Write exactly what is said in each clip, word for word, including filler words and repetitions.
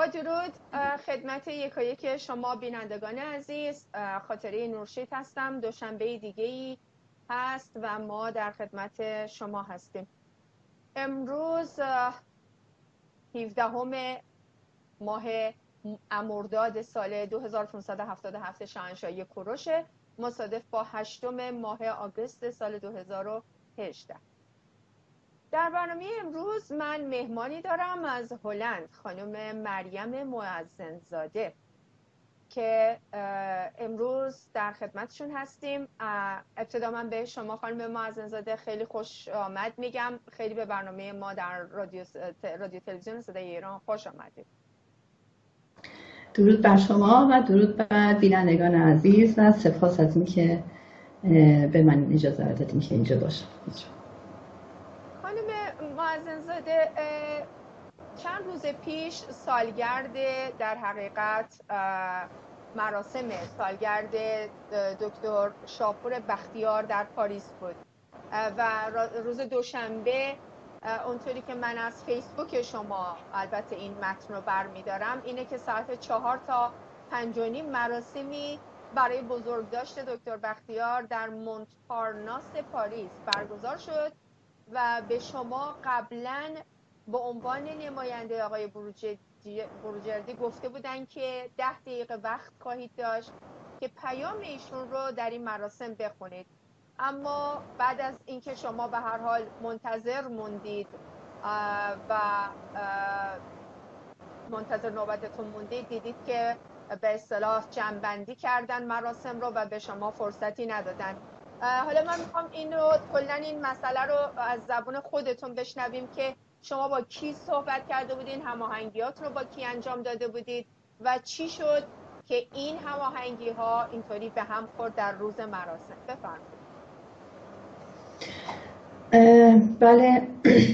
با درود خدمت یکایک شما بینندگان عزیز، خاطره نورشید هستم. دوشنبه دیگه ای هست و ما در خدمت شما هستیم. امروز هفدهم ماه مرداد سال دو هزار و پانصد و هفتاد و هفت شاهنشاهی کوروش، مصادف با هشتم ماه آگوست سال دو هزار و هجده. در برنامه امروز من مهمانی دارم از هلند، خانم مریم مؤذن‌زاده که امروز در خدمتشون هستیم. ابتدا من به شما خانم مؤذن‌زاده خیلی خوش آمد میگم. خیلی به برنامه ما در رادیو, رادیو تلویزیون صدای ایران خوش آمدید. درود بر شما و درود بر بینندگان عزیز و سپاس از این که به من اجازه دادین که اینجا باشم. مؤذن‌زاده، چند روز پیش سالگرد در حقیقت مراسم سالگرد دکتر شاپور بختیار در پاریس بود و روز دوشنبه اونطوری که من از فیسبوک شما البته این متن رو برمیدارم اینه که ساعت چهار تا پنج و نیم مراسمی برای بزرگداشت دکتر بختیار در مونتپارناس پاریس برگزار شد و به شما قبلا به عنوان نماینده آقای بروجردی گفته بودن که ده دقیقه وقت خواهید داشت که پیام ایشون رو در این مراسم بخونید، اما بعد از اینکه شما به هر حال منتظر موندید و منتظر نوبتتون موندید، دیدید که به اصطلاح جمع‌بندی کردن مراسم رو و به شما فرصتی ندادن. حالا من میخوام این رو کلا این مسئله رو از زبون خودتون بشنویم که شما با کی صحبت کرده بودین، هماهنگیات رو با کی انجام داده بودید و چی شد که این هماهنگی ها اینطوری به هم خورد در روز مراسم. بفرمایید. بله،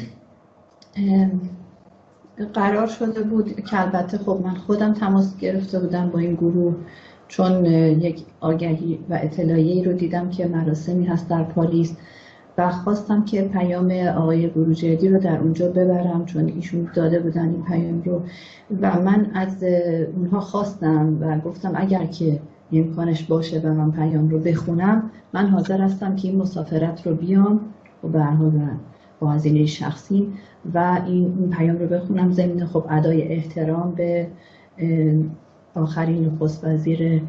قرار شده بود که البته خب من خودم تماس گرفته بودم با این گروه، چون یک آگهی و اطلاعیه‌ای رو دیدم که مراسمی هست در پاریس و خواستم که پیام آقای بروجردی رو در اونجا ببرم، چون ایشون داده بودن این پیام رو و من از اونها خواستم و گفتم اگر که امکانش باشه و من پیام رو بخونم، من حاضر هستم که این مسافرت رو بیام و به هر حال با هزینه شخصی و این پیام رو بخونم، ضمن خب ادای احترام به آخرین نخست وزیر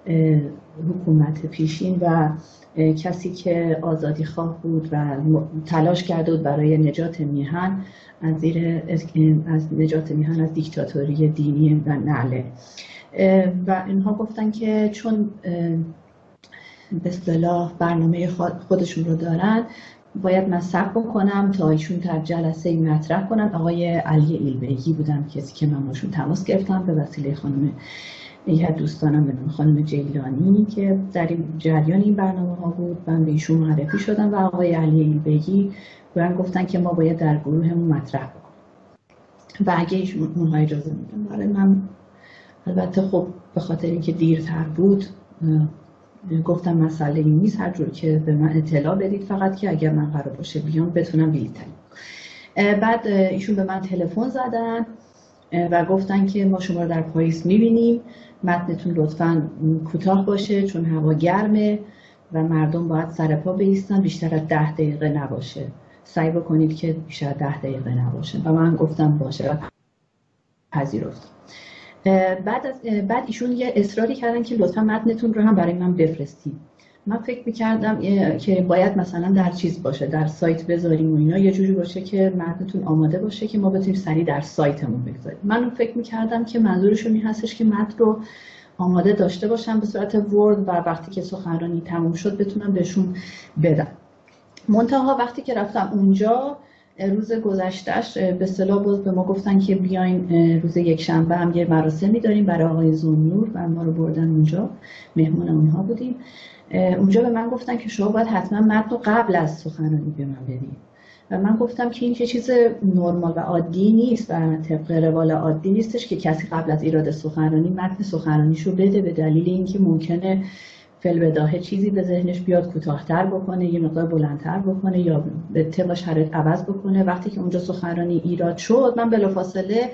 حکومت پیشین و کسی که آزادی خواه بود و تلاش کرده بود برای نجات میهن از زیر از نجات میهن از دیکتاتوری دینی و نعله. و اینها گفتن که چون به اصطلاح برنامه خودشون رو دارن باید من صبر بکنم تا ایشون در جلسه مطرح کنن. آقای علی ایلبگی بودن کسی که من باشون تماس گرفتم به وسیله خانم یه دوستانم به نام خانم جیلانی که در این جریان این برنامه ها بود. من به ایشون معرفی شدم و آقای علی ایلبگی بودن گفتن که ما باید در گروهمون مطرح بکنیم و اگه ایشون اونها اجازه میدن. برای من البته خب به خاطر اینکه دیرتر بود گفتم مسئله این نیست، هر جور که به من اطلاع بدید، فقط که اگر من قرار باشه بیام بتونم بلیطم. بعد ایشون به من تلفن زدن و گفتن که ما شما رو در پاریس میبینیم، متنتون لطفاً کوتاه باشه چون هوا گرمه و مردم باید سر پا بایستن، بیشتر از ده دقیقه نباشه، سعی بکنید که بیشتر ده دقیقه نباشه. و من گفتم باشه و پذیرفتم. بعد از بعد ایشون یه اصراری کردن که لطفا متنتون رو هم برای من بفرستید. من فکر می‌کردم که باید مثلا در چیز باشه، در سایت بذاریم و اینا، یه جوری باشه که متنتون آماده باشه که ما بتونیم سریع در سایتمون بگذاریم. من فکر می‌کردم که منظورشون این هستش که متن رو آماده داشته باشم به صورت ورد و وقتی که سخنرانی تموم شد بتونم بهشون بدم. منتها وقتی که رفتم اونجا روز گذشتهش به اصطلاح بود به ما گفتن که بیاین روز یک شنبه هم یه مراسمی داریم برای آقای زنور و ما رو بردن اونجا، مهمون اونها بودیم. اونجا به من گفتن که شما باید حتما متن رو قبل از سخنرانی به من بدید و من گفتم که این که چیز نرمال و عادی نیست و طبق روال عادی نیستش که کسی قبل از ایراد سخنرانی متن سخنرانیشو بده، به دلیل اینکه ممکنه فی‌البداهه چیزی به ذهنش بیاد کوتاه‌تر بکنه، یه مقدار بلندتر بکنه یا به طبق شرایط عوض بکنه. وقتی که اونجا سخنرانی ایراد شد من بلافاصله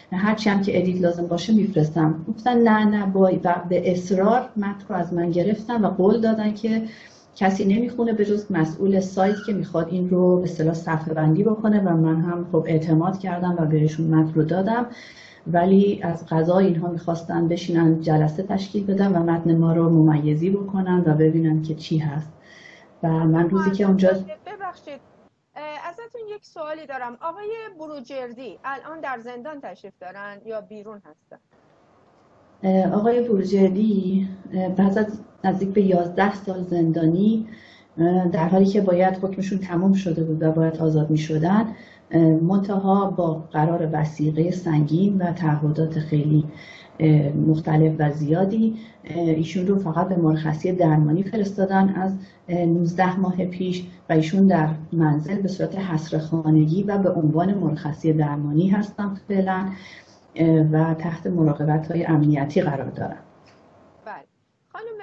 هرچی هم که ادیت لازم باشه میفرستم. گفتن نه نه بای، و به اصرار متن رو از من گرفتن و قول دادن که کسی نمیخونه به جز مسئول سایت که میخواد این رو به اصطلاح صفحه بندی بکنه و من هم خب اعتماد کردم و بهشون متن رو دادم. ولی از قضا اینها میخواستن بشینن جلسه تشکیل بدن و متن ما رو ممیزی بکنن و ببینن که چی هست. و من روزی که اونجا ببخشید ازتون یک سوالی دارم. آقای بروجردی الان در زندان تشریف دارن یا بیرون هستن؟ آقای بروجردی بعد از نزدیک به یازده سال زندانی، در حالی که باید حکمشون تمام شده بود و باید آزاد می شدن، منتها با قرار وثیقه سنگین و تعهدات خیلی مختلف و زیادی ایشون رو فقط به مرخصی درمانی فرستادن از نوزده ماه پیش و ایشون در منزل به صورت حصر خانگی و به عنوان مرخصی درمانی هستن فعلا و تحت مراقبت های امنیتی قرار دارن. بله خانم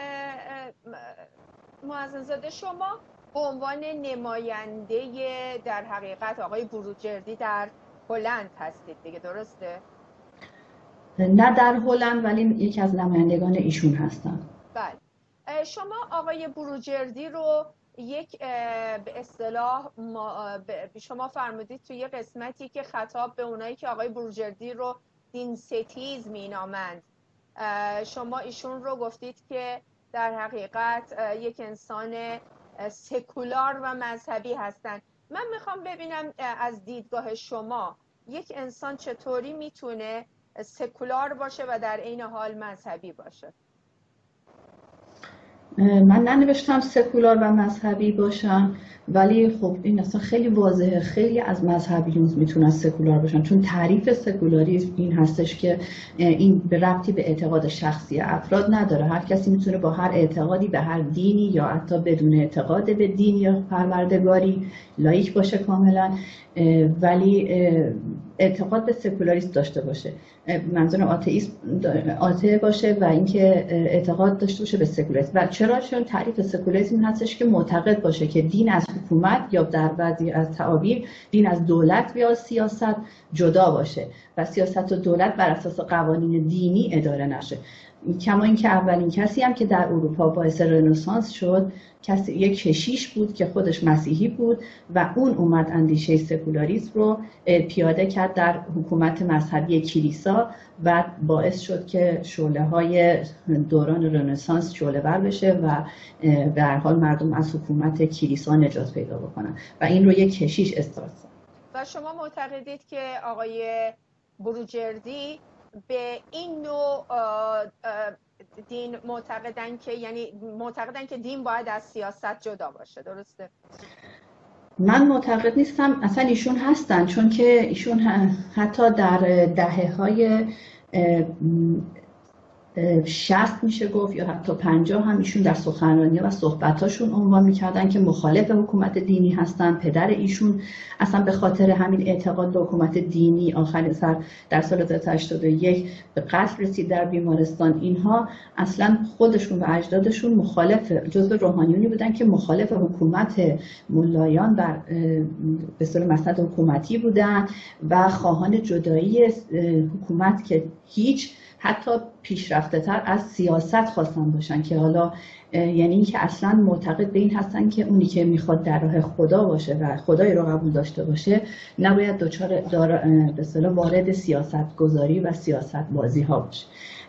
معززاده، شما به عنوان نماینده در حقیقت آقای بروجردی در هلند هستید دیگه، درسته؟ نه در هلند، ولی یکی از نمایندگان ایشون هستم. بله. شما آقای بروجردی رو یک به اصطلاح شما فرمودید توی یه قسمتی که خطاب به اونایی که آقای بروجردی رو دین ستیز مینامند، شما ایشون رو گفتید که در حقیقت یک انسان سکولار و مذهبی هستند. من میخوام ببینم از دیدگاه شما یک انسان چطوری میتونه سکولار باشه و در عین حال مذهبی باشه؟ من ننوشتم سکولار و مذهبی باشم، ولی خب این اصلا خیلی واضحه، خیلی از مذهبیون میتونن سکولار باشن، چون تعریف سکولاریسم این هستش که این به ربطی به اعتقاد شخصی افراد نداره. هر کسی میتونه با هر اعتقادی به هر دینی یا حتی بدون اعتقاد به دین یا پروردگاری لایک باشه کاملا، ولی اعتقاد به سکولاریسم داشته باشه. منظورم آتئیسم آته باشه و اینکه اعتقاد داشته باشه به سکولاریسم. و چرا؟ چون تعریف سکولاریسم هستش که معتقد باشه که دین از حکومت یا در بعضی از تعابیر دین از دولت یا سیاست جدا باشه و سیاست و دولت بر اساس قوانین دینی اداره نشه. کما اینکه اولین کسی هم که در اروپا باعث رنسانس شد کسی یک کشیش بود که خودش مسیحی بود و اون اومد اندیشه سکولاریسم رو پیاده کرد در حکومت مذهبی کلیسا و باعث شد که شعله‌های دوران رنسانس شعله‌ور بشه و به هر حال مردم از حکومت کلیسا نجات پیدا بکنن و این رو یک کشیش استارت زد. و شما معتقدید که آقای بروجردی به این نوع دین معتقدن که یعنی معتقدن که دین باید از سیاست جدا باشه، درسته؟ من معتقد نیستم، اصلا ایشون هستن، چون که ایشون حتی در دهه‌های شصت میشه گفت یا حتی پنجاه هم ایشون در سخنرانی و صحبتاشون عنوان میکردن که مخالف حکومت دینی هستن. پدر ایشون اصلا به خاطر همین اعتقاد به حکومت دینی آخر سر در سال هزار و سیصد و هشتاد و یک به قتل رسید در بیمارستان. اینها اصلا خودشون و اجدادشون مخالف، جزو روحانیونی بودن که مخالف حکومت ملایان بر به اصطلاح مسند حکومتی بودن و خواهان جدایی حکومت که هیچ حتی پیشرفته تر از سیاست خواستن باشن، که حالا یعنی این که اصلا معتقد به این هستن که اونی که میخواد در راه خدا باشه و خدای رو قبول داشته باشه نباید دچار به اصطلاح وارد سیاست گذاری و سیاست بازی ها باشه.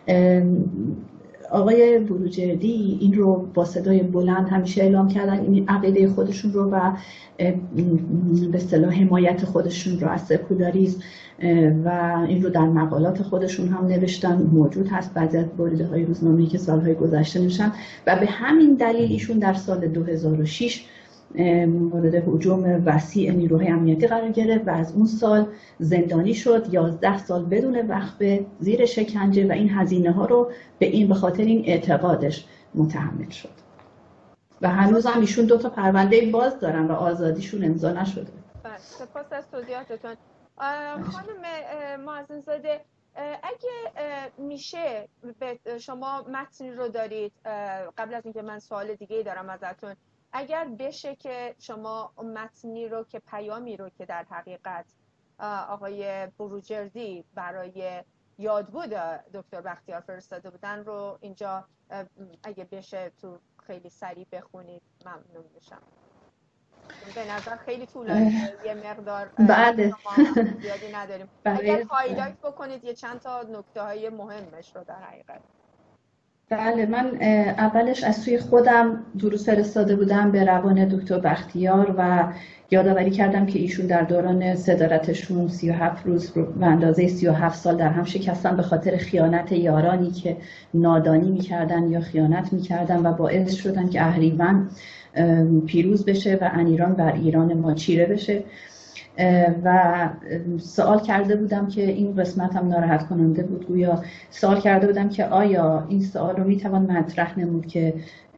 آقای بروجردی این رو با صدای بلند همیشه اعلام کردن، این عقیده خودشون رو و به اصطلاح حمایت خودشون رو از سکولاریسم و این رو در مقالات خودشون هم نوشتن، موجود هست بعضی از بریده های روزنامه‌ای که سالهای گذشته نوشتن و به همین دلیل ایشون در سال دو هزار و شش مورد هجوم وسیع نیروهای امنیتی قرار گرفت و از اون سال زندانی شد، یازده سال بدون وقفه زیر شکنجه و این هزینه ها رو به این به خاطر این اعتقادش متحمل شد و هنوز هم ایشون دو تا پرونده باز دارن و آزادیشون امضا نشده. سپاس از توضیحاتتون. خانم معززاده، اگه میشه شما متنی رو دارید، قبل از اینکه من سوال دیگه دارم ازتون، اگر بشه که شما متنی رو که پیامی رو که در حقیقت آقای بروجردی برای یادبود دکتر بختیار فرستاده بودن رو اینجا اگه بشه تو خیلی سریع بخونید ممنون میشم. به نظر خیلی طولانی یه مقدار بله زیادی نداریم. بله. اگر هایلایت بکنید یه چند تا نکته های مهمش رو در حقیقت. بله من اولش از سوی خودم درود فرستاده بودم به روان دکتر بختیار و یادآوری کردم که ایشون در دوران صدارتشون سی و هفت روز به اندازه سی و هفت سال در هم شکستن به خاطر خیانت یارانی که نادانی میکردن یا خیانت میکردن و باعث شدن که اهریمن پیروز بشه و انیران بر ایران ما چیره بشه. و سوال کرده بودم که این قسمت هم ناراحت کننده بود، گویا سوال کرده بودم که آیا این سوال رو میتوان مطرح نمود که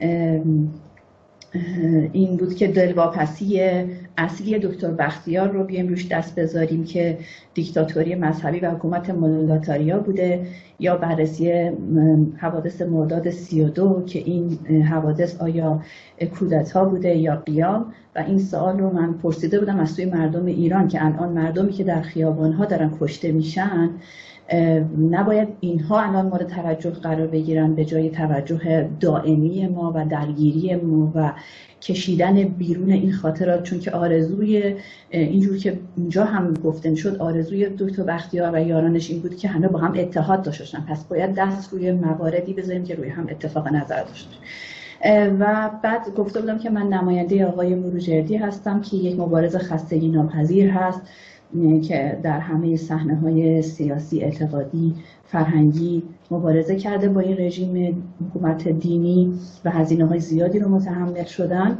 این بود که دلواپسی اصلی دکتر بختیار رو بیایم روش دست بذاریم که دیکتاتوری مذهبی و حکومت مولاتاریا بوده، یا بررسی حوادث مرداد سی و دو که این حوادث آیا کودتا بوده یا قیام. و این سوال رو من پرسیده بودم از سوی مردم ایران که الان مردمی که در خیابان‌ها دارن کشته میشن نباید اینها الان مورد توجه قرار بگیرن به جای توجه دائمی ما و درگیری ما و کشیدن بیرون این خاطرات، چون که آرزوی اینجور که اونجا هم گفته شد آرزوی دکتر بختیار و یارانش این بود که همه با هم اتحاد داشتن، پس باید دست روی مواردی بذاریم که روی هم اتفاق نظر داشت. و بعد گفته بودم که من نماینده آقای بروجردی هستم که یک مبارز خستگی ناپذیر هست که در همه صحنه‌های سیاسی، اعتقادی، فرهنگی مبارزه کرده با این رژیم حکومت دینی و هزینه‌های زیادی رو متحمل شدن.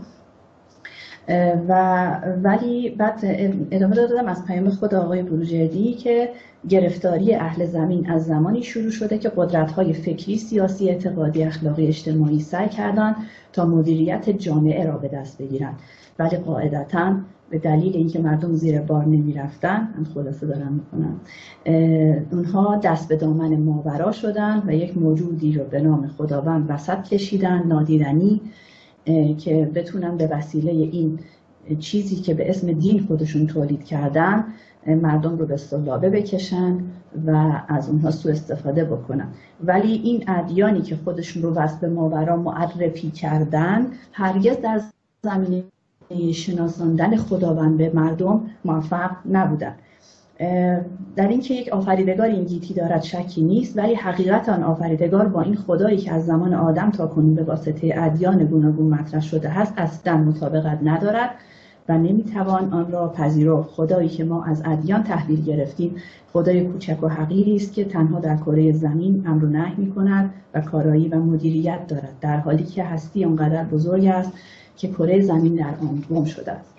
و ولی بعد ادامه دادم از پیام خود آقای بروجردی که گرفتاری اهل زمین از زمانی شروع شده که قدرت‌های فکری، سیاسی، اعتقادی، اخلاقی، اجتماعی سعی کردند تا مدیریت جامعه را به دست بگیرند، ولی قاعدتاً به دلیل اینکه مردم زیر بار نمی رفتن، من خلاصه دارم میکنم، اونها دست به دامن ماورا شدن و یک موجودی رو به نام خداوند وسط کشیدن، نادیدنی، که بتونن به وسیله این چیزی که به اسم دین خودشون تولید کردن مردم رو به سلابه بکشن و از اونها سوء استفاده بکنن. ولی این ادیانی که خودشون رو وسط به ماورا معرفی کردن هرگز در زمینه شناساندن خداوند به مردم موفق نبودن. در اینکه یک آفریدگار این گیتی دارد شکی نیست، ولی حقیقت آن آفریدگار با این خدایی که از زمان آدم تا کنون به واسطه ادیان گوناگون مطرح شده است اصلا مطابقت ندارد و نمیتوان آن را پذیرفت. خدایی که ما از ادیان تحویل گرفتیم خدای کوچک و حقیری است که تنها در کره زمین امر و نهی میکند و کارایی و مدیریت دارد، در حالی که هستی آنقدر بزرگ است که کره زمین در آن گم شده است.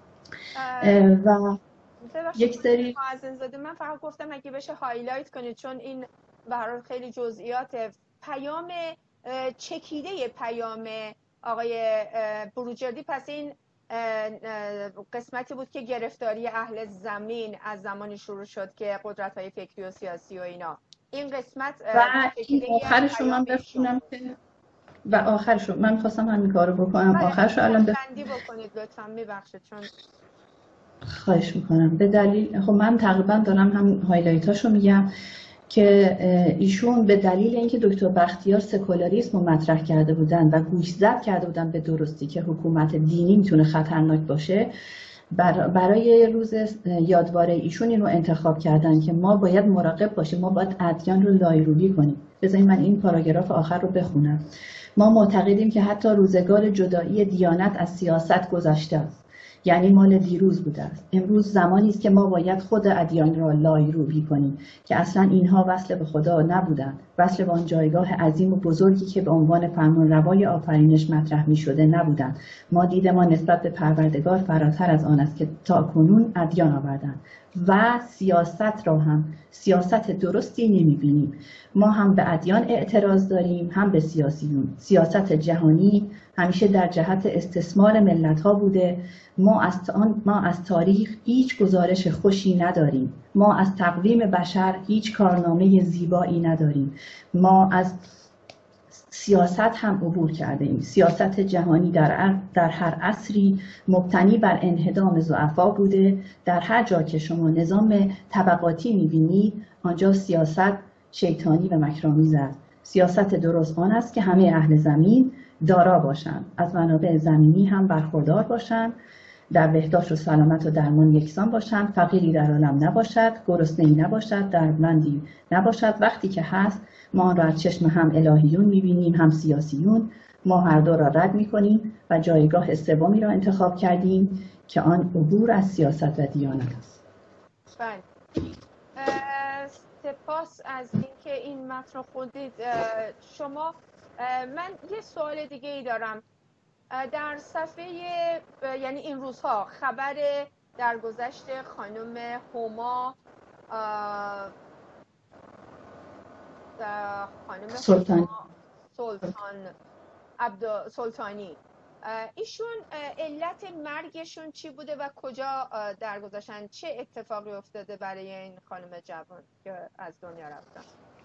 و یک سری معززاده من فقط گفتم اگه بشه هایلایت کنید، چون این برای خیلی جزئیات پیام چکیده پیام آقای بروجردی. پس این قسمتی بود که گرفتاری اهل زمین از زمانی شروع شد که قدرت‌های فکری و سیاسی و اینا، این قسمت و این آخرش رو من بخونم که و آخرش رو من خواستم همین کارو بکنم. آخرش رو الان بخندی بکنید لطفاً، میبخشید چون خواهش میکنم. به دلیل خب من تقریبا دارم هم هایلایتاشو میگم که ایشون به دلیل اینکه دکتر بختیار سکولاریسم رو مطرح کرده بودن و گوشزد کرده بودن به درستی که حکومت دینی میتونه خطرناک باشه، برای روز یادواره ایشون این رو انتخاب کردن که ما باید مراقب باشیم، ما باید ادیان رو لایروبی کنیم. بذارید من این پاراگراف آخر رو بخونم. ما معتقدیم که حتی روزگار جدایی دیانت از سیاست گذشته است، یعنی مال دیروز بوده است. امروز زمانی است که ما باید خود ادیان را لایروبی کنیم که اصلا اینها وصل به خدا نبودند، وصل به آن جایگاه عظیم و بزرگی که به عنوان فرمانروای آفرینش مطرح می شده نبودند. ما دید ما نسبت به پروردگار فراتر از آن است که تا کنون ادیان آوردند و سیاست را هم سیاست درستی نمی بینیم. ما هم به ادیان اعتراض داریم، هم به سیاسیون. سیاست جهانی همیشه در جهت استثمار ملت ها بوده. ما از آن ما از تاریخ هیچ گزارش خوشی نداریم. ما از تقویم بشر هیچ کارنامه زیبایی نداریم. ما از سیاست هم عبور کرده ایم. سیاست جهانی در, در هر عصری مبتنی بر انهدام ضعفا بوده. در هر جا که شما نظام طبقاتی می‌بینید آنجا سیاست شیطانی و مکرآمیز است. سیاست درست آن است که همه اهل زمین دارا باشند، از منابع زمینی هم برخوردار باشند، در بهداشت و سلامت و درمان یکسان باشند، فقیری در عالم نباشد، گرسنه‌ای نباشد، دردمندی نباشد. وقتی که هست ما آن را از چشم هم الهیون می‌بینیم هم سیاسیون. ما هر دو را رد می‌کنیم و جایگاه سومی را انتخاب کردیم که آن عبور از سیاست و دیانت است. بله. سپاس از اینکه این متن رو خوندید. شما من یه سوال دیگه ای دارم. در صفحه یعنی این روزها خبر درگذشت خانم هما خانم سلطان سلطان عبد سلطانی، ایشون علت مرگشون چی بوده و کجا درگذشتن؟ چه اتفاقی افتاده برای این خانم جوان که از دنیا رفتن؟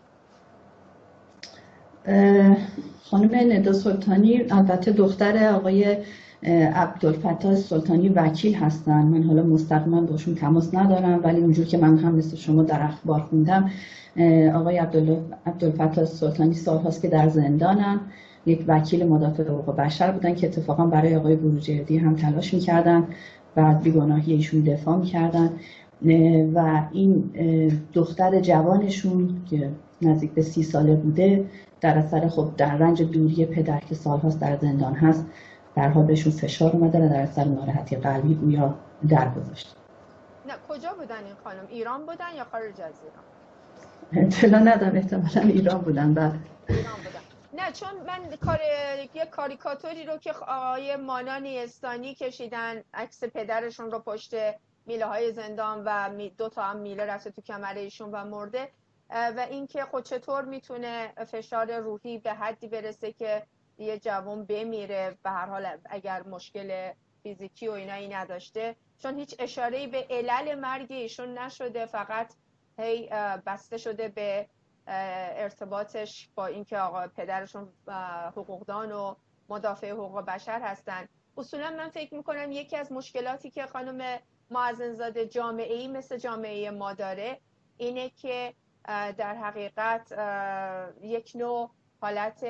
خانم ندا سلطانی البته دختر آقای عبدالفتاح سلطانی وکیل هستن. من حالا مستقیما باشون تماس ندارم، ولی اونجور که من هم مثل شما در اخبار خوندم آقای عبدالفتاح سلطانی سالهاست که در زندانن. یک وکیل مدافع حقوق بشر بودن که اتفاقا برای آقای بروجردی هم تلاش میکردن و از بیگناهی ایشون دفاع میکردن و این دختر جوانشون که نزدیک به سی ساله بوده در اثر خب در رنج دوری پدر که سالهاست در زندان هست در حال بهشون فشار اومده و در اثر ناراحتی قلبی گویا درگذشت. نه کجا بودن این خانم؟ ایران بودن یا خارج از ایران؟ اطلاع ندارم، احتمالاً ایران بودن. بله ایران بودن. نه چون من کار یک کاریکاتوری رو که آقای مانا نیستانی کشیدن عکس پدرشون رو پشت میله های زندان و دو تا هم میله رفته تو کمر ایشون و مرده و اینکه خود چطور میتونه فشار روحی به حدی برسه که یه جوان بمیره به هر حال اگر مشکل فیزیکی و اینایی نداشته، چون هیچ اشاره‌ای به علل مرگ ایشون نشده، فقط هی بسته شده به ارتباطش با اینکه آقا پدرشون حقوقدان و مدافع حقوق بشر هستن. اصولا من فکر میکنم یکی از مشکلاتی که خانم مأذن‌زاده جامعه‌ای مثل جامعه ما داره اینه که در حقیقت یک نوع حالت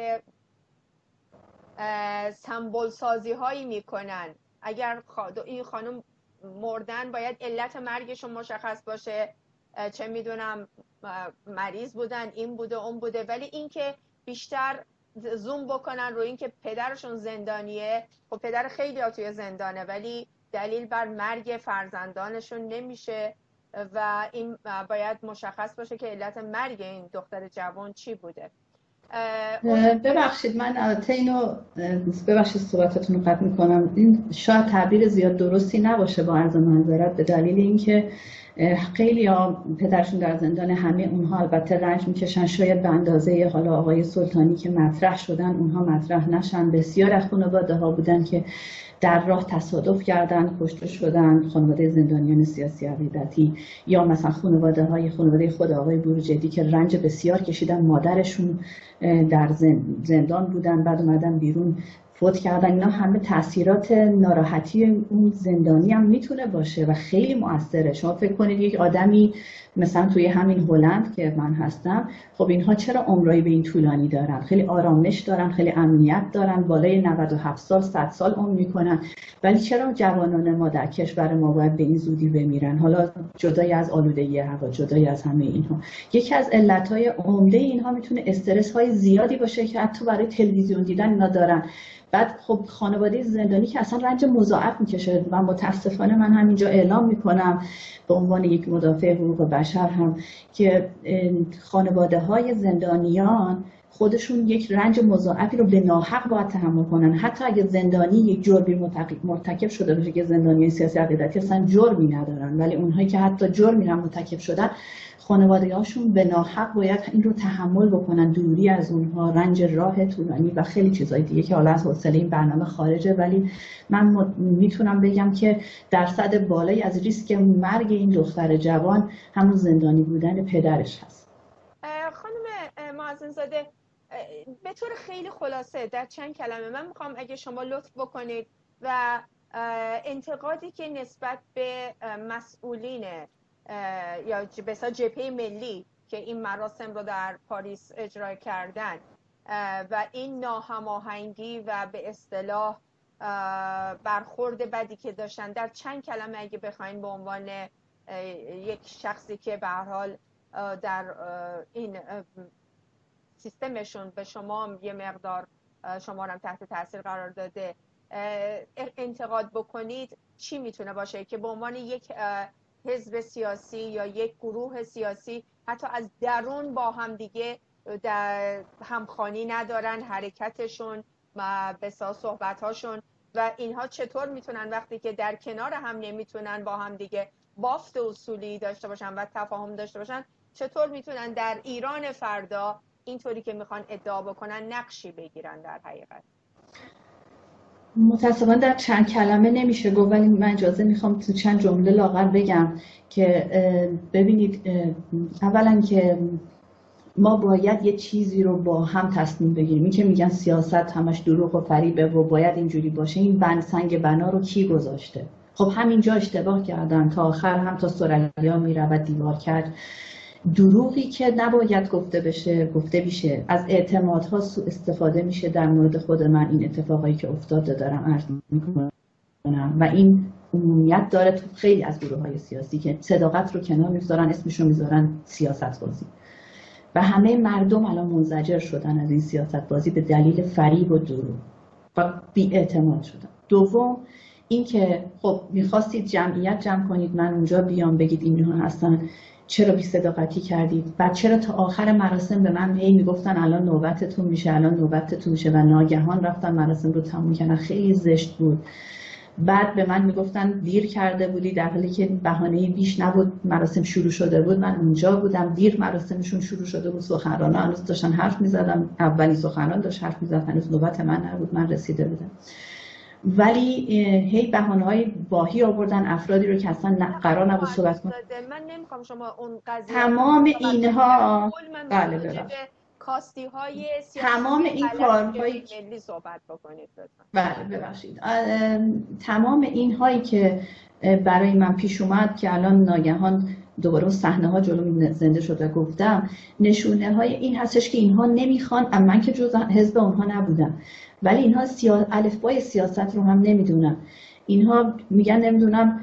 سمبل سازی هایی میکنن. اگر این خانم مردن باید علت مرگشون مشخص باشه، چه میدونم مریض بودن، این بوده اون بوده، ولی اینکه بیشتر زوم بکنن رو اینکه پدرشون زندانیه، خب پدر خیلی ها توی زندانه ولی دلیل بر مرگ فرزندانشون نمیشه و این باید مشخص باشه که علت مرگ این دختر جوان چی بوده. ببخشید من البته اینو ببخشید صحبتتون رو قطع میکنم، این شاید تعبیر زیاد درستی نباشه با عرض معذرت، به دلیل اینکه خیلی ها پدرشون در زندان، همه اونها البته رنج میکشن، شاید به اندازه حالا آقای سلطانی که مطرح شدن اونها مطرح نشن. بسیار از خانواده ها بودن که در راه تصادف کردن، کشته شدن، خانواده زندانیان سیاسی عقیدتی، یا مثلا خانواده های خانواده خود آقای بروجردی که رنج بسیار کشیدن، مادرشون در زندان بودن بعد اومدن بیرون فوت کردن. اینا همه تاثیرات ناراحتی اون زندانی هم میتونه باشه و خیلی مؤثره. شما فکر کنید یک آدمی مثلا توی همین هلند که من هستم، خب اینها چرا عمرایی به این طولانی دارن؟ خیلی آرامش دارن، خیلی امنیت دارن، بالای نود و هفت سال صد سال عمر میکنن، ولی چرا جوانان ما در کشور ما باید به این زودی بمیرن؟ حالا جدای از آلودگی هوا، جدای از همه اینها، یکی از علتهای عمده اینها میتونه استرس های زیادی باشه که حتی برای تلویزیون دیدن اینا دارن. بعد خب خانواده زندانی که اصلا رنج مضاعف میکشه و متاسفانه من همینجا اعلام میکنم به عنوان یک مدافع حقوق بشر هم که خانواده های زندانیان خودشون یک رنج مضاعفی رو به ناحق باید تحمل کنن. حتی اگه زندانی یک جرمی مرتکب شده باشه، که زندانیان سیاسی عقیدتی اصلا جرمی ندارن، ولی اونهایی که حتی جرمی هم مرتکب شدن خانواده هاشون به ناحق باید این رو تحمل بکنن، دوری از اونها، رنج راه طولانی و خیلی چیزای دیگه که حالا از حوصله این برنامه خارجه. ولی من میتونم بگم که درصد بالایی از ریسک مرگ این دختر جوان همون زندانی بودن پدرش هست. خانم مأذن‌زاده، به طور خیلی خلاصه در چند کلمه من میخوام اگه شما لطف بکنید و انتقادی که نسبت به مسئولین یا بسا جبهه ملی که این مراسم رو در پاریس اجرا کردن و این ناهماهنگی و به اصطلاح برخورد بدی که داشتن در چند کلمه اگه بخواین به عنوان یک شخصی که به هر حال در این سیستمشون به شما یه مقدار شما رو تحت تاثیر قرار داده انتقاد بکنید، چی میتونه باشه که به عنوان یک حزب سیاسی یا یک گروه سیاسی حتی از درون با هم دیگه در همخوانی ندارن، حرکتشون و بسا صحبت‌هاشون و اینها چطور میتونن وقتی که در کنار هم نمیتونن با هم دیگه بافت اصولی داشته باشن و تفاهم داشته باشن، چطور میتونن در ایران فردا اینطوری که میخوان ادعا بکنن نقشی بگیرن در حقیقت؟ متاسفانه در چند کلمه نمیشه گفت، ولی من اجازه میخوام تو چند جمله لاغر بگم که ببینید، اولا که ما باید یه چیزی رو با هم تصمیم بگیریم. این که میگن سیاست همش دروغ و فریبه و باید اینجوری باشه، این بند سنگ بنا رو کی گذاشته؟ خب همینجا اشتباه کردن، تا آخر هم تا سریا میره و دیوار کرد. دروغی که نباید گفته بشه گفته میشه، از اعتمادها سوء استفاده میشه. در مورد خود من این اتفاقایی که افتاده دارم عرض میکنم و این عمومیت داره تو خیلی از گروه‌های سیاسی که صداقت رو کنار میذارن، اسمش رو میذارن سیاست بازی و همه مردم الان منزجر شدن از این سیاست بازی به دلیل فریب و دروغ و بی‌اعتماد شدن. دوم اینکه خب میخواستید جمعیت جمع کنید، من اونجا بیام بگید اینها هستن، چرا بی صداقتی کردید؟ بعد چرا تا آخر مراسم به من هی میگفتن الان نوبتتون میشه الان نوبتتون میشه و ناگهان رفتن مراسم رو تموم کردن؟ خیلی زشت بود. بعد به من میگفتن دیر کرده بودی، در حالی که بهانه بیش نبود، مراسم شروع شده بود، من اونجا بودم، دیر مراسمشون شروع شده بود، سخنران‌ها هنوز داشتن حرف میزدن، اولی سخنران داشت حرف میزد، هنوز نوبت من نبود، من رسیده بودم. ولی هی بهانه‌های واهی آوردن افرادی رو که اصلا قرار نبود صحبت کنن. من نمیخوام شما اون قضیه تمام اینها بله ببخشید کاستی های سیاسی تمام این کارهایی ملی صحبت بکنید لطفا. بله ببخشید تمام این هایی که برای من پیش اومد که الان ناگهان دوباره صحنه ها جلوم زنده شد و گفتم، نشونه های این هستش که اینها نمیخوان، من که جز حزب اونها نبودم، ولی اینها سیا... الفبای سیاست رو هم نمیدونن. اینها میگن نمیدونم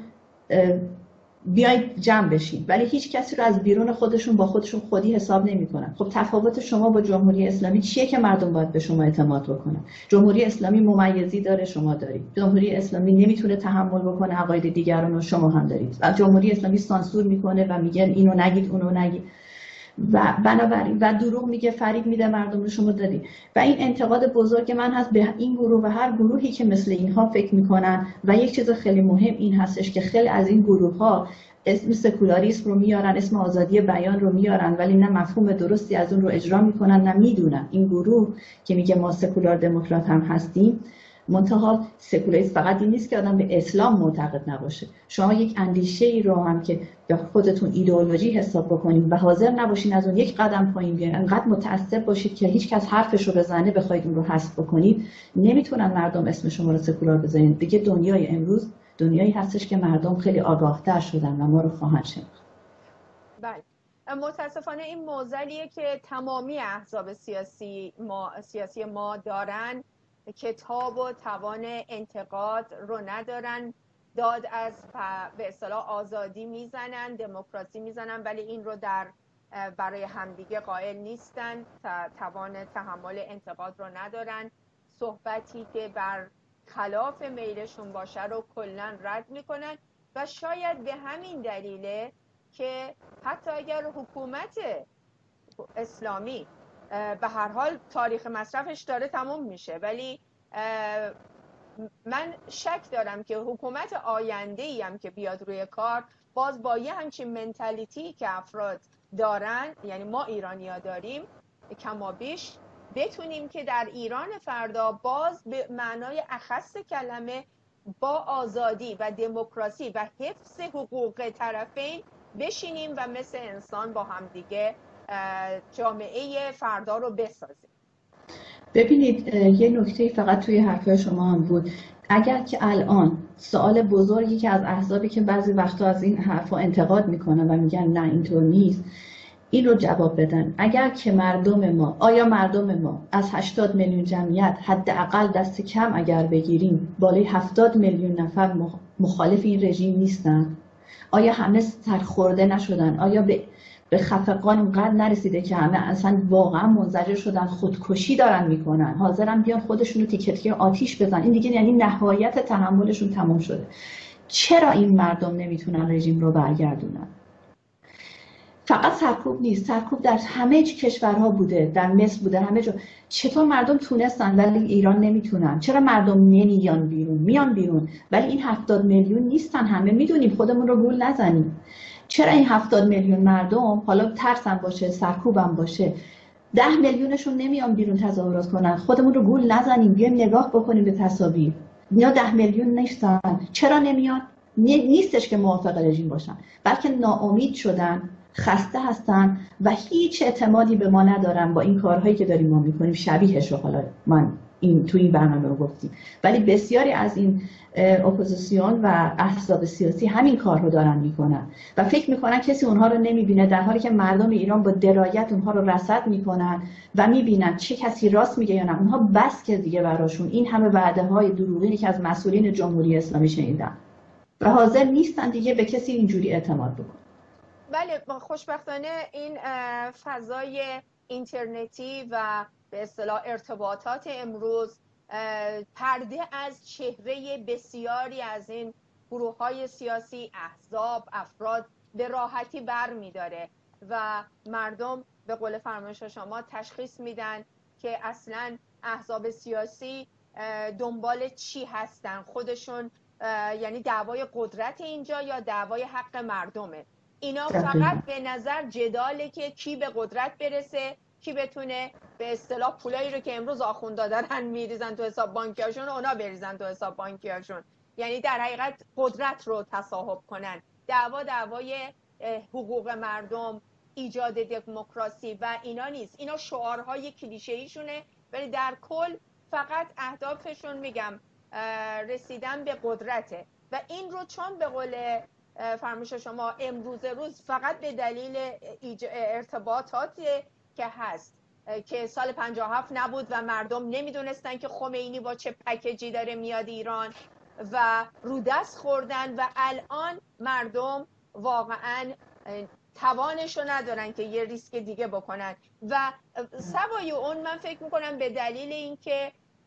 بیاید جمع بشین، ولی هیچ کسی رو از بیرون خودشون با خودشون خودی حساب نمیکنن. خب تفاوت شما با جمهوری اسلامی چیه که مردم باید به شما اعتماد بکنن؟ جمهوری اسلامی ممیزی داره، شما دارید. جمهوری اسلامی نمیتونه تحمل بکنه عقاید دیگران رو، شما هم دارید. و جمهوری اسلامی سانسور میکنه و میگن اینو نگید اونو نگید و بنابراین و دروغ میگه، فریب میده مردم رو، شما دادید. و این انتقاد بزرگ من هست به این گروه و هر گروهی که مثل اینها فکر میکنن. و یک چیز خیلی مهم این هستش که خیلی از این گروه ها اسم سکولاریسم رو میارن، اسم آزادی بیان رو میارن، ولی نه مفهوم درستی از اون رو اجرا میکنن، نه میدونن. این گروه که میگه ما سکولار دموکرات هم هستیم، منتها سکولاریسم فقط این نیست که آدم به اسلام معتقد نباشه. شما یک اندیشه ای رو هم که به خودتون ایدئولوژی حساب بکنید و حاضر نباشین از اون یک قدم پایین بیاین، انقدر متعصب باشید که هیچ کس حرفش رو بزنه بخواید اون رو حذف بکنید، نمیتونن مردم اسم شما رو سکولار بزنید. دیگه دنیای امروز دنیایی هستش که مردم خیلی آگاه‌تر شدن و ما رو خواهند شناخت. بله، متاسفانه این معضلیه که تمامی احزاب سیاسی ما سیاسی ما دارن، کتاب و توان انتقاد رو ندارن، داد از به اصطلاح آزادی میزنن، دموکراسی میزنن، ولی این رو در برای همدیگه قائل نیستن، توان تحمل انتقاد رو ندارن، صحبتی که بر خلاف میلشون باشه رو کلا رد میکنن و شاید به همین دلیله که حتی اگر حکومت اسلامی به هر حال تاریخ مصرفش داره تموم میشه، ولی من شک دارم که حکومت آینده‌ای هم که بیاد روی کار باز با یه همچین منتالیتی که افراد دارن، یعنی ما ایرانی‌ها داریم کمابیش، بتونیم که در ایران فردا باز به معنای اخص کلمه با آزادی و دموکراسی و حفظ حقوق طرفین بشینیم و مثل انسان با هم دیگه جامعه فردا رو بسازیم. ببینید یه نکته فقط توی حرفای شما هم بود. اگر که الان سوال بزرگی که از احزابی که بعضی وقتا از این حرفا انتقاد میکنن و میگن نه اینطور نیست، این رو جواب بدن. اگر که مردم ما، آیا مردم ما از هشتاد میلیون جمعیت حداقل دست کم اگر بگیریم بالای هفتاد میلیون نفر مخالف این رژیم نیستن؟ آیا همه سرخورده نشدن؟ آیا به به خفقان اونقدر نرسیده که همه اصلا واقعا منزجر شدن، خودکشی دارن میکنن، حاضرن بیان خودشون رو تیکه تیکه آتیش بزنن؟ این دیگه یعنی نهایت تحملشون تمام شده. چرا این مردم نمیتونن رژیم رو برگردونن؟ فقط سرکوب نیست، سرکوب در همه کشورها بوده، در مصر بوده، همه جا. چطور مردم تونستن ولی ایران نمیتونن؟ چرا مردم نمیان بیرون؟ میان بیرون ولی این هفتاد میلیون نیستن. همه میدونیم، خودمون رو گول نزنیم. چرا این هفتاد میلیون مردم، حالا ترسم باشه، سرکوبم باشه، ده میلیونشون نمیان بیرون تظاهرات کنن؟ خودمون رو گول نزنیم، بیایم نگاه بکنیم به تصاویر. اینا ده میلیون نیستن. چرا نمیان؟ نیستش که موافق رژیم باشن، بلکه ناامید شدن، خسته هستن و هیچ اعتمادی به ما ندارن با این کارهایی که داریم ما میکنیم. شبیهش رو حالا من این تو این برنامه رو گفتیم، ولی بسیاری از این اپوزیسیون و احزاب سیاسی همین کار رو دارن میکنن و فکر میکنن کسی اونها رو نمیبینه، در حالی که مردم ایران با درایت اونها رو رصد میکنن و میبینن چه کسی راست میگه یا نه. اونها بس که دیگه براشون این همه وعده های دروغینی که از مسئولین جمهوری اسلامی شنیدن و حاضر نیستن دیگه به کسی اینجوری اعتماد بکنن. بله، خوشبختانه این فضای اینترنتی و به اصطلاح ارتباطات امروز پرده از چهره بسیاری از این گروه‌های سیاسی، احزاب، افراد به راحتی بر می‌داره و مردم به قول فرمایش شما تشخیص میدن که اصلاً احزاب سیاسی دنبال چی هستن، خودشون یعنی دعوای قدرت اینجا یا دعوای حق مردمه. اینا فقط به نظر جداله که کی به قدرت برسه، کی بتونه به اصطلاح پولایی رو که امروز آخوندا دارن میریزن تو حساب بانکیاشون اونا بریزن تو حساب بانکیاشون، یعنی در حقیقت قدرت رو تصاحب کنن. دعوا دعوای حقوق مردم، ایجاد دموکراسی و اینا نیست. اینا شعارهای کلیشه‌ایشونه، ولی در کل فقط اهدافشون میگم رسیدن به قدرته و این رو چون به قول فرمایش شما امروز روز فقط به دلیل ارتباطات که هست که سال پنجاه و هفت نبود و مردم نمیدونستن که خمینی با چه پکیجی داره میاد ایران و رو دست خوردن و الان مردم واقعا توانشو ندارن که یه ریسک دیگه بکنن و سوای اون من فکر میکنم به دلیل اینکه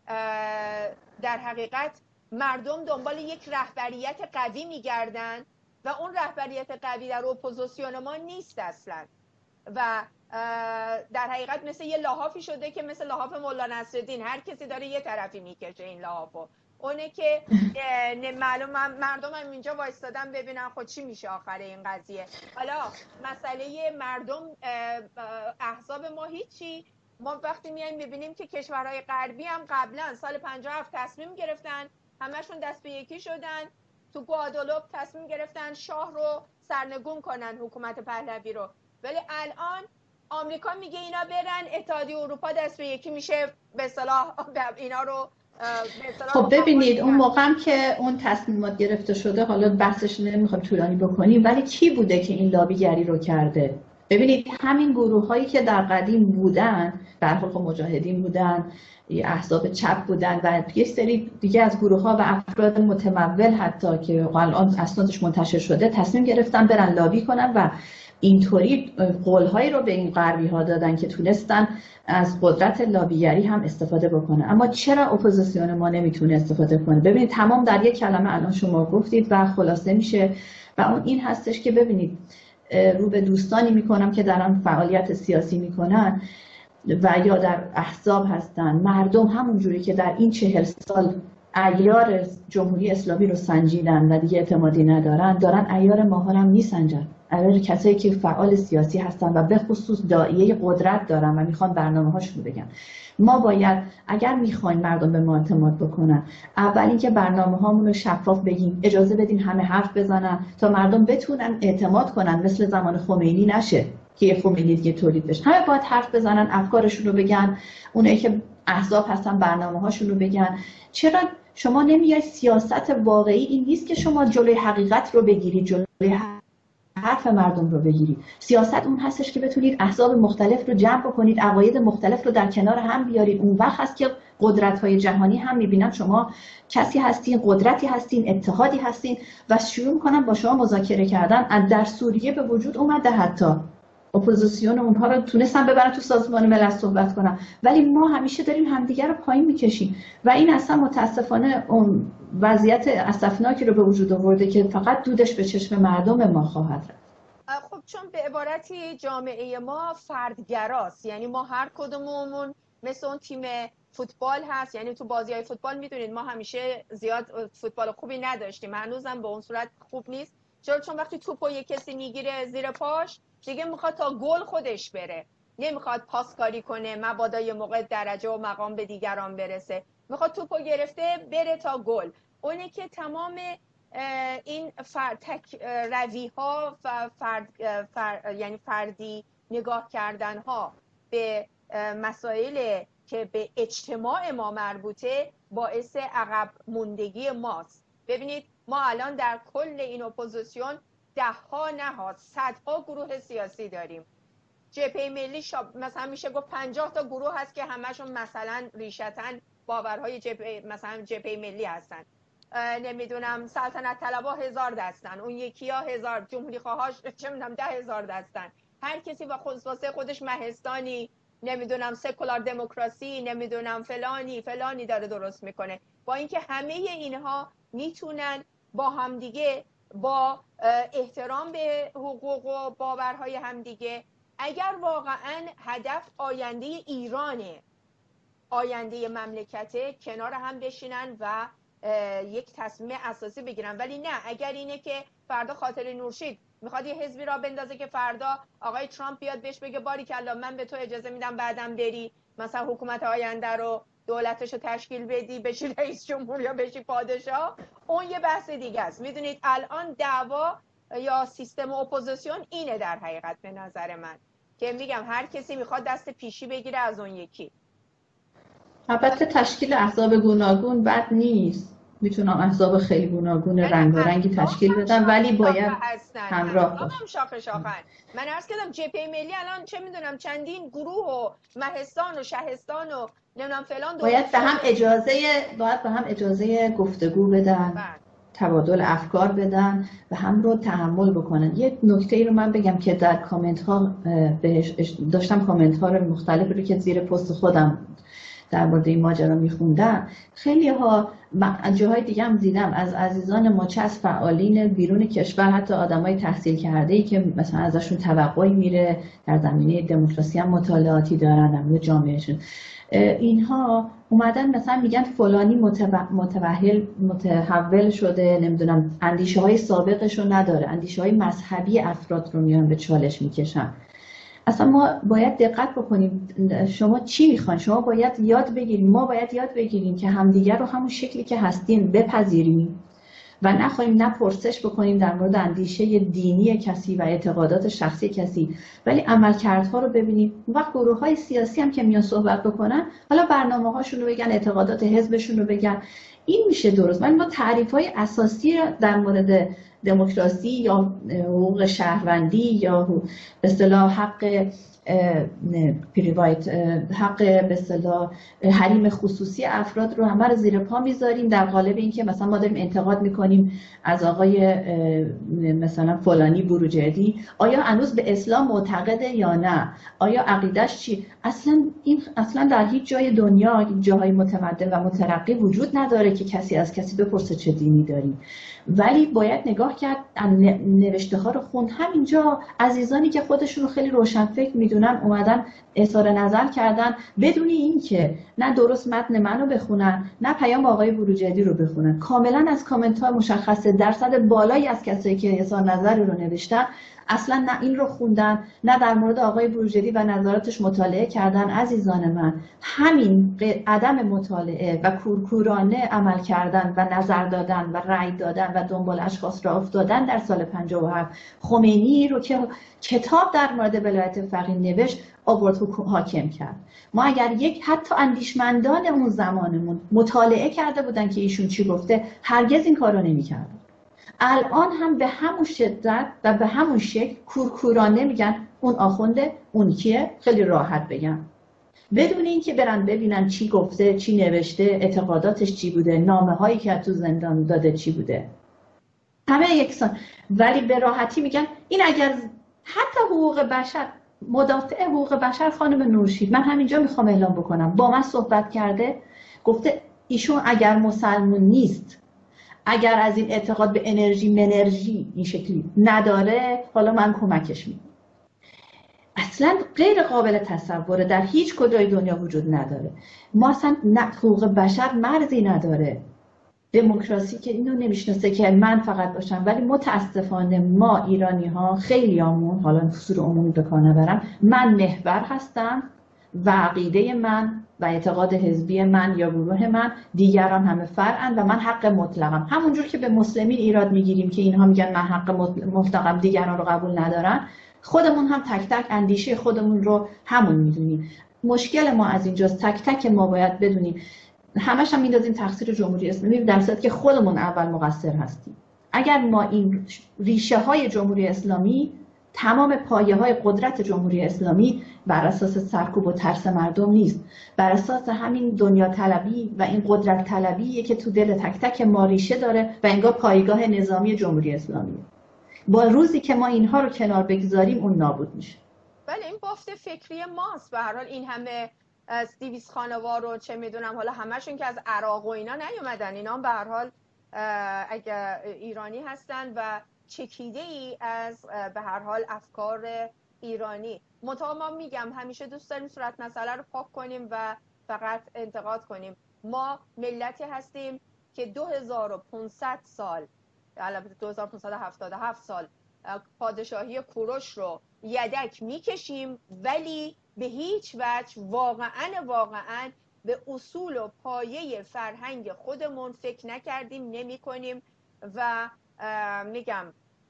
در حقیقت مردم دنبال یک رهبریت قوی میگردن و اون رهبریت قوی در اپوزیسیون ما نیست اصلا و در حقیقت مثل یه لحافی شده که مثل لحاف مولا نصرالدین هر کسی داره یه طرفی میکشه این لحافو. اونه که معلوم مردم هم اینجا وایستادن ببینن خود چی میشه آخر این قضیه. حالا مسئله مردم احزاب ما هیچی. ما وقتی میایم میبینیم که کشورهای غربی هم قبلا سال پنجاه و هفت تصمیم گرفتن، همشون دست به یکی شدن، تو گوادلوپ تصمیم گرفتن شاه رو سرنگون کنن، حکومت پهلوی رو، ولی الان آمریکا میگه اینا برن، اتحادیه اروپا دست به یکی میشه به اصطلاح اینا رو. خب ببینید اون موقع هم که اون تصمیمات گرفته شده، حالا بحثش نمیخوام طولانی بکنیم، ولی کی بوده که این لابیگری رو کرده؟ ببینید همین گروه هایی که در قدیم بودن، در حال خب مجاهدین بودن، احزاب چپ بودن و یه سری دیگه از گروه ها و افراد متمول حتی که الان اسنادش منتشر شده تصمیم گرفتن برن لابی کنن و اینطوری قولهایی رو به این غربی ها دادن که تونستن از قدرت لابیگری هم استفاده بکنه. اما چرا اپوزیسیون ما نمیتونه استفاده کنه؟ ببینید تمام در یک کلمه الان شما گفتید و خلاصه میشه و اون این هستش که ببینید رو به دوستانی میکنم که در آن فعالیت سیاسی میکنن و یا در احزاب هستن، مردم همون جوری که در این چهل سال عیار جمهوری اسلامی رو سنجیدن و دیگه اعتمادی ندارن، دارن عیار ماها هم میسنجن، عیار کسایی که فعال سیاسی هستن و به خصوص داعیه قدرت دارن و میخوان برنامه هاشون بگن. ما باید اگر میخوایم مردم به ما اعتماد بکنن، اول اینکه برنامه هامون رو شفاف بگیم، اجازه بدین همه حرف بزنن تا مردم بتونن اعتماد کنن، مثل زمان خمینی نشه. که یه خمینی دیگه تولید بشه. همه باید حرف بزنن، افکارشون رو بگن، اونایی که احزاب هستن برنامه هاشون رو بگن. چرا شما نمیای؟ سیاست واقعی این نیست که شما جلوی حقیقت رو بگیرید، جلوی حرف مردم رو بگیرید. سیاست اون هستش که بتونید احزاب مختلف رو جمع بکنید، عقاید مختلف رو در کنار هم بیارید. اون وقت هست که قدرت‌های جهانی هم می‌بینن شما کسی هستین، قدرتی هستین، اتحادی هستین و شروع می‌کنن با شما مذاکره کردن. در سوریه به وجود اومده، حتی اپوزیسیون اونها رو تونستن ببرن تو سازمان ملل صحبت کنن، ولی ما همیشه داریم همدیگر رو پایین می‌کشیم و این اصلا متاسفانه اون وضعیت اسفناکی رو به وجود آورده که فقط دودش به چشم مردم ما خواهد رفت. خب چون به عبارتی جامعه ما فردگراست، یعنی ما هر کدوممون مثل اون تیم فوتبال هست، یعنی تو بازی‌های فوتبال میدونید ما همیشه زیاد فوتبال خوبی نداشتیم، هنوزم به اون صورت خوب نیست. چرا؟ چون وقتی توپو یک کسی میگیره زیر پاش دیگه میخواد تا گل خودش بره، نمیخواد پاسکاری کنه مبادا یه موقع درجه و مقام به دیگران برسه، میخواد توپو گرفته بره تا گل. اونه که تمام این فرد تک روی ها و فرد فر یعنی فردی نگاه کردن ها به مسائل که به اجتماع ما مربوطه باعث عقب موندگی ماست. ببینید ما الان در کل این اپوزیسیون ده ها نهاد صدها گروه سیاسی داریم. جبهه ملی شاب... مثلا میشه گفت پنجاه تا گروه هست که همشون مثلا ریشتن باورهای جبهه مثلا جبهه ملی هستن. نمیدونم سلطنت طلبها هزار دستن، اون یکی ها هزار، جمهوری خواهاش چه میدونم ده هزار دستن. هر کسی و خصوصه خودش مهستانی، نمیدونم سکولار دموکراسی، نمیدونم فلانی فلانی داره درست میکنه. با اینکه همه اینها میتونن با همدیگه با احترام به حقوق و باورهای همدیگه، اگر واقعا هدف آینده ایرانه، آینده مملکته، کنار هم بشینن و یک تصمیم اساسی بگیرن. ولی نه، اگر اینه که فردا خاطر نورشید میخواد یه حزبی را بندازه که فردا آقای ترامپ بیاد بهش بگه باریکلا من به تو اجازه میدم بعدم بری مثلا حکومت آینده رو دولتش رو تشکیل بدی، بشی رئیس جمهور یا بشی پادشاه، اون یه بحث دیگه است. میدونید الان دعوا یا سیستم اپوزیسیون اینه در حقیقت به نظر من، که میگم هر کسی میخواد دست پیشی بگیره از اون یکی. البته تشکیل احزاب گوناگون بد نیست، میتونم احزاب خیلی گوناگون رنگارنگی تشکیل بدم، ولی باید همراه باشه. هم شاخه شاخن. من عرض کردم جبهه ملی الان چه میدونم چندین گروه و مهستان و شهستان و نمیدونم فلان باید به هم اجازه باید به هم اجازه گفتگو بدن، بله. تبادل افکار بدن و هم رو تحمل بکنن. یه نکته ای رو من بگم که در کامنت ها بهش داشتم، کامنت ها رو مختلف رو که زیر پست خودم در مورد این ماجرا میخوندم، خیلی ها از جاهای دیگه هم دیدم از عزیزان ما، چه از فعالین بیرون کشور، حتی آدمای تحصیل کرده‌ای که مثلا ازشون توقعی میره در زمینه دموکراسی هم مطالعاتی دارن در مورد جامعهشون، اینها اومدن مثلا میگن فلانی متوحل متحول شده، نمیدونم اندیشه های سابقش رو نداره، اندیشه های مذهبی افراد رو میان به چالش میکشن. اصلا ما باید دقت بکنیم شما چی میخواین، شما باید یاد بگیریم، ما باید یاد بگیریم که همدیگر رو همون شکلی که هستیم بپذیریم و نخواهیم نه پرسش بکنیم در مورد اندیشه دینی کسی و اعتقادات شخصی کسی، ولی عملکردها رو ببینیم. وقت گروه های سیاسی هم که میان صحبت بکنن، حالا برنامه هاشون رو بگن، اعتقادات حزبشون رو بگن، این میشه درست. ولی ما تعریف های اساسی در مورد دموکراسی یا حقوق شهروندی یا به اصطلاح حق پریوایت، حق به اصطلاح حریم خصوصی افراد رو همه رو زیر پا میذاریم در قالب اینکه مثلا ما داریم انتقاد میکنیم از آقای مثلا فلانی بروجردی، آیا هنوز به اسلام معتقده یا نه، آیا عقیدش چی؟ اصلا این اصلا در هیچ جای دنیا جاهای متمدن و مترقی وجود نداره که کسی از کسی بپرسه چه دینی داری. ولی باید نگاه کرد، نوشته ها رو خوند. همینجا عزیزانی که خودشون رو خیلی روشنفکر میدونن اومدن اظهار نظر کردن بدون اینکه نه درست متن منو بخونن نه پیام آقای بروجردی رو بخونن. کاملا از کامنت ها مشخصه درصد بالایی از کسایی که اظهار نظر رو نوشتن اصلا نه این رو خوندن، نه در مورد آقای بروجردی و نظراتش مطالعه کردن. عزیزان من، همین عدم مطالعه و کورکورانه عمل کردن و نظر دادن و رأی دادن و دنبال اشخاص را افتادن در سال پنجاه و هفت خمینی رو که کتاب در مورد ولایت فقیه نوشت آورد حاکم کرد. ما اگر یک حتی اندیشمندان اون زمانمون مطالعه کرده بودن که ایشون چی گفته، هرگز این کارو نمی‌کردن. الان هم به همون شدت و به همون شکل کورکورانه میگن اون آخونده، اون کیه، خیلی راحت بگم، بدون اینکه برن ببینن چی گفته، چی نوشته، اعتقاداتش چی بوده، نامه هایی که تو زندان داده چی بوده، همه یکسان. ولی به راحتی میگن این اگر حتی حقوق بشر، مدافع حقوق بشر خانم نورشید، من همینجا میخوام اعلام بکنم، با من صحبت کرده، گفته ایشون اگر مسلمون نیست، اگر از این اعتقاد به انرژی منرژی این شکلی نداره، حالا من کمکش میکنم. اصلا غیر قابل تصوره، در هیچ کجای دنیا وجود نداره. ما اصلا حقوق بشر مرزی نداره، دموکراسی که اینو نمیشناسه که من فقط باشم. ولی متاسفانه ما ایرانی ها خیلی همون، حالا صورت عمومی به کار نبرم، من محور هستم و عقیده من و اعتقاد حزبی من یا گروه من، دیگران همه فرعن و من حق مطلقم. همونجور که به مسلمین ایراد میگیریم که اینها میگن من حق مطلقم، دیگران رو قبول ندارن، خودمون هم تک تک اندیشه خودمون رو همون میدونیم. مشکل ما از اینجاست، تک تک ما باید بدونیم. همش هم میندازیم تقصیر جمهوری اسلامی، در صورتی که خودمون اول مقصر هستیم. اگر ما این ریشه های جمهوری اسلامی، تمام پایه های قدرت جمهوری اسلامی بر اساس سرکوب و ترس مردم نیست، بر اساس همین دنیا طلبی و این قدرت طلبیه که تو دل تک تک ما ریشه داره و انگار پایگاه نظامی جمهوری اسلامی. با روزی که ما اینها رو کنار بگذاریم اون نابود میشه. بله، این بافت فکری ماست. به هر حال این همه از دیویس خانوار رو چه میدونم، حالا همشون که از عراق و اینا نیومدن، اینا هم به هر حال اگه ایرانی هستن و چکیده ای از به هر حال افکار ایرانی. منتها ما میگم همیشه دوست داریم صورت مسئله رو پاک کنیم و فقط انتقاد کنیم. ما ملتی هستیم که دو هزار و پانصد سال، البته دو هزار و پانصد و هفتاد و هفت سال پادشاهی کوروش رو یدک میکشیم، ولی به هیچ وجه واقعا واقعا به اصول و پایه فرهنگ خودمون فکر نکردیم، نمی کنیم و میگم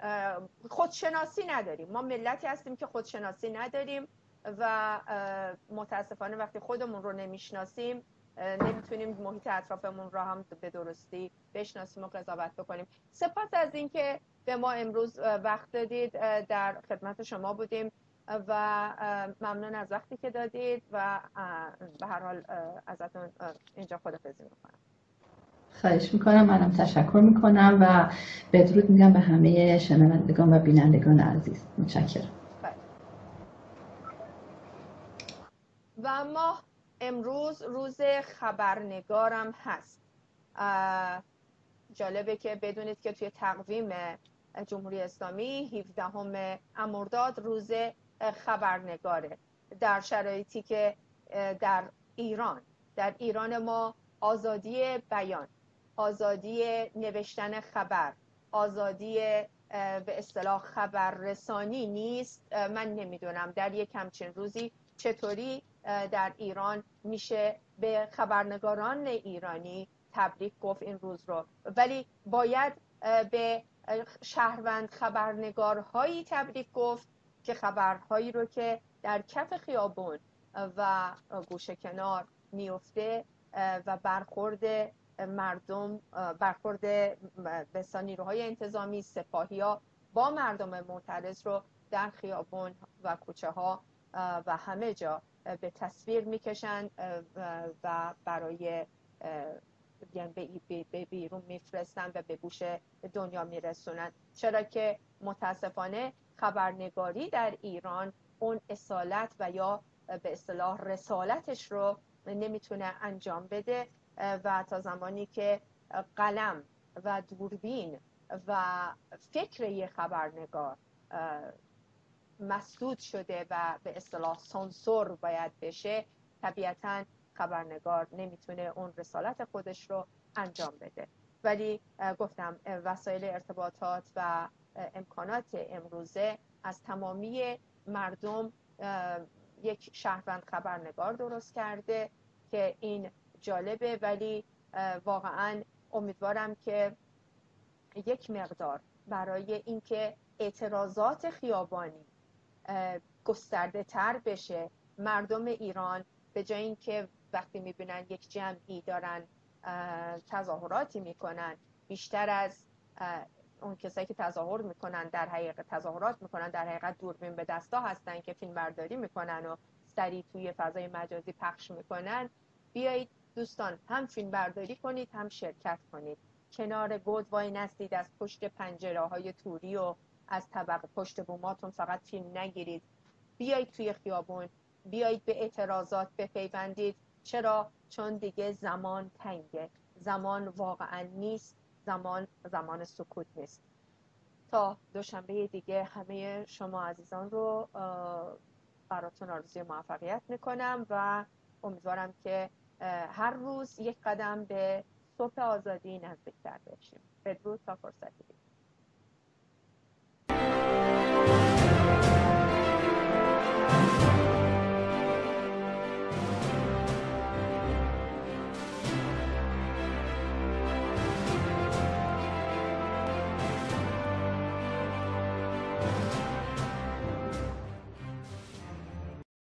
خودشناسی نداریم. ما ملتی هستیم که خودشناسی نداریم و متاسفانه وقتی خودمون رو نمیشناسیم نمیتونیم محیط اطرافمون رو هم به درستی بشناسیم و قضاوت بکنیم. سپاس از اینکه به ما امروز وقت دادید، در خدمت شما بودیم و ممنون از وقتی که دادید و به هر حال ازتون اینجا خداحافظی میکنم. خواهش میکنم، منم تشکر میکنم و بدرود میگم به همه شنوندگان و بینندگان عزیز. متشکرم. و ما امروز روز خبرنگارم هست. جالبه که بدونید که توی تقویم جمهوری اسلامی هفدهم مرداد روز خبرنگاره، در شرایطی که در ایران در ایران ما آزادی بیان، آزادی نوشتن خبر، آزادی به اصطلاح خبررسانی نیست. من نمیدونم در یک همچین روزی چطوری در ایران میشه به خبرنگاران ایرانی تبریک گفت این روز رو، ولی باید به شهروند خبرنگارهایی تبریک گفت که خبرهایی رو که در کف خیابون و گوشه کنار میفته و برخورد مردم، برخورد به نیروهای انتظامی، سپاهیا با مردم معترض رو در خیابون و کوچه ها و همه جا به تصویر میکشن و برای یعنی به بیرون میفرستن و به گوش دنیا میرسونن. چرا که متاسفانه خبرنگاری در ایران اون اصالت و یا به اصطلاح رسالتش رو نمیتونه انجام بده و تا زمانی که قلم و دوربین و فکر یه خبرنگار مسدود شده و به اصطلاح سانسور باید بشه، طبیعتاً خبرنگار نمیتونه اون رسالت خودش رو انجام بده. ولی گفتم وسایل ارتباطات و امکانات امروزه از تمامی مردم یک شهروند خبرنگار درست کرده که این جالبه، ولی واقعا امیدوارم که یک مقدار برای اینکه اعتراضات خیابانی گسترده تر بشه، مردم ایران به جای اینکه وقتی میبینن یک جمعی دارن تظاهراتی میکنن، بیشتر از اون کسایی که تظاهر میکنن در حقیقت تظاهرات میکنن در حقیقت دوربین به دستا هستن که فیلم برداری میکنن و سریع توی فضای مجازی پخش میکنن. بیایید دوستان، هم فیلم برداری کنید هم شرکت کنید. کنار گود وای نستید، از پشت پنجره های توری و از طبق پشت بوماتون فقط فیلم نگیرید. بیایید توی خیابون، بیایید به اعتراضات بپیوندید. چرا؟ چون دیگه زمان تنگه، زمان واقعا نیست، زمان زمان سکوت نیست. تا دوشنبه دیگه همه شما عزیزان رو براتون آرزوی موفقیت میکنم و امیدوارم که هر روز یک قدم به صبح آزادی نزدیکتر بشیم. بدرود تا فرصتی.